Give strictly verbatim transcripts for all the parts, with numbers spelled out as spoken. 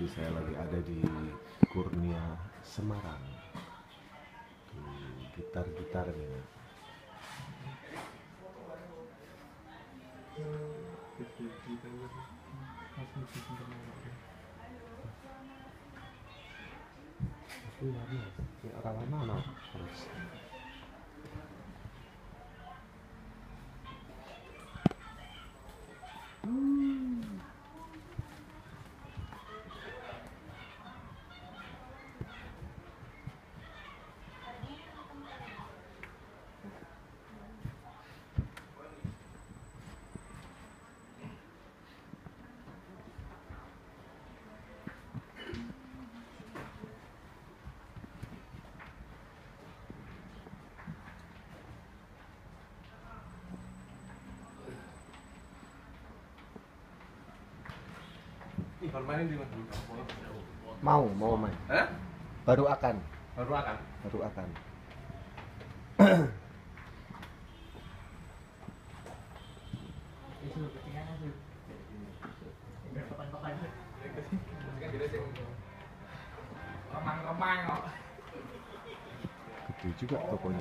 Jadi saya lagi ada di Kurnia Semarang. Tuh, gitar-gitarnya. Itu lama, ya orang lama no. Terus. Main di mana? Mau, mau main. Hah? Baru akan. Baru akan. Baru akan. Remang-remang kok. Gede juga tokonya.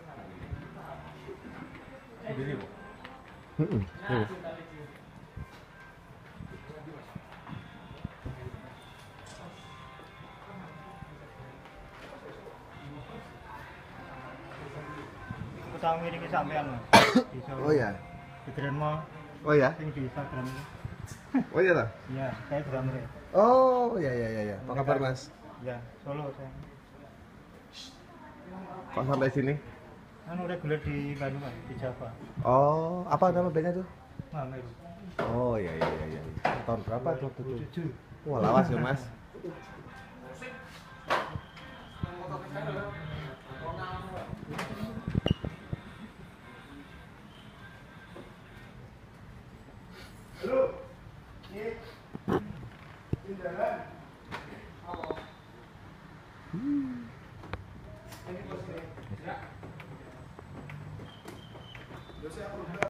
Sendiri, Bu. Heeh. Tuh. Kita ngiringi sampean, Mas. Oh ya. Di Grand Mall Oh ya. sing di Instagram. Oh iya lah. Iya, saya drummer. Oh ya ya ya ya. Apa kabar Mas? Ya, Solo saya. Kok sampai sini? Anu reguler di Bandung, Mas, di Java. Oh, apa nama bandnya tuh? Mamer. Oh ya ya ya ya. Tahun berapa tuh waktu itu? Tujuh. Wah, lawas ya Mas. Halo. Ini. Di jalan. Halo. Ini bos ini. Ya.